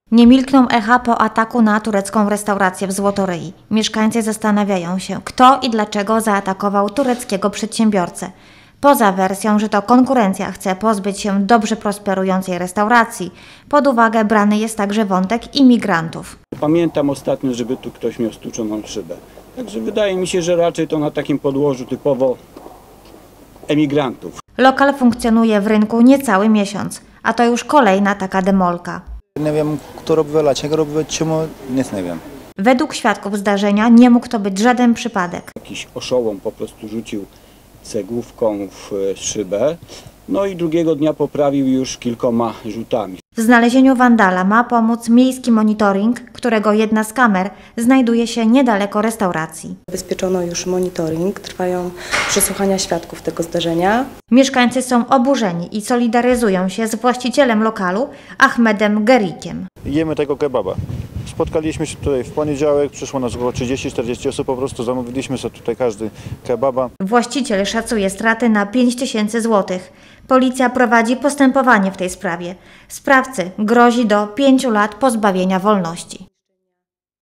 Nie milkną echa po ataku na turecką restaurację w Złotoryi. Mieszkańcy zastanawiają się, kto i dlaczego zaatakował tureckiego przedsiębiorcę. Poza wersją, że to konkurencja chce pozbyć się dobrze prosperującej restauracji, pod uwagę brany jest także wątek imigrantów. Pamiętam ostatnio, żeby tu ktoś miał stłuczoną szybę. Także wydaje mi się, że raczej to na takim podłożu typowo emigrantów. Lokal funkcjonuje w rynku niecały miesiąc, a to już kolejna taka demolka. Nie wiem, kto robił, dlaczego robił, czemu, nic nie wiem. Według świadków zdarzenia nie mógł to być żaden przypadek. Jakiś oszołom po prostu rzucił cegłówką w szybę, no i drugiego dnia poprawił już kilkoma rzutami. W znalezieniu wandala ma pomóc miejski monitoring, którego jedna z kamer znajduje się niedaleko restauracji. Zabezpieczono już monitoring, trwają przesłuchania świadków tego zdarzenia. Mieszkańcy są oburzeni i solidaryzują się z właścicielem lokalu Ahmedem Gerikiem. Jemy tego kebaba. Spotkaliśmy się tutaj w poniedziałek, przyszło nas około 30-40 osób, po prostu zamówiliśmy sobie tutaj każdy kebaba. Właściciel szacuje straty na 5000 zł. Policja prowadzi postępowanie w tej sprawie. Sprawcy grozi do 5 lat pozbawienia wolności.